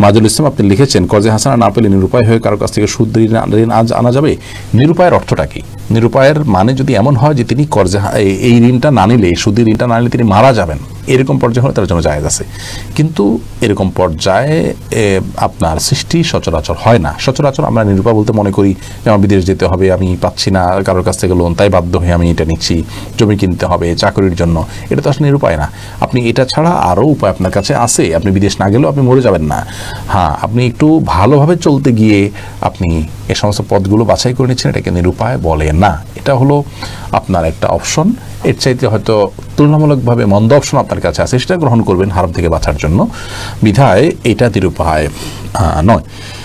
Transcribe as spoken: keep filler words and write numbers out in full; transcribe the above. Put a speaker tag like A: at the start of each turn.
A: মাজুল ইসলাম আপনি লিখেছেন, কর্জে হাসানা না পেলে নিরুপায় হয়ে কারো কাছ থেকে সুদ ঋণ আজ আনা যাবে? নিরুপায়ের অর্থটা কি? নিরুপায়ের মানে যদি এমন হয় যে তিনি কর্জে এই ঋণটা না নিলে, সুদের ঋণটা না নিলে তিনি মারা যাবেন, এরকম পর্যায়ে হলে তার জন্য জায়েজ আছে। কিন্তু এরকম পর্যায়ে আপনার সৃষ্টি সচরাচর হয় না। সচরাচর আমরা নিরুপায় বলতে মনে করি যে আমার বিদেশ যেতে হবে, আমি পাচ্ছি না কারোর কাছ থেকে লোন, তাই বাধ্য হয়ে আমি এটা নিচ্ছি, জমি কিনতে হবে চাকরির জন্য। এটা তো আসলে নিরুপায় না। আপনি এটা ছাড়া আরও উপায় আপনার কাছে আছে, আপনি বিদেশ না গেলেও আপনি মরে যাবেন না। হ্যাঁ, আপনি একটু ভালোভাবে চলতে গিয়ে আপনি এ সমস্ত পথগুলো বাছাই করে নিচ্ছেন, এটাকে নিরুপায় বলে না। এটা হলো আপনার একটা অপশন, এর চাইতে হয়তো তুলনামূলকভাবে মন্দ অপশন আপনার কাছে আছে, সেটা গ্রহণ করবেন হারাম থেকে বাঁচার জন্য। বিধায় এটা নিরুপায় নয়।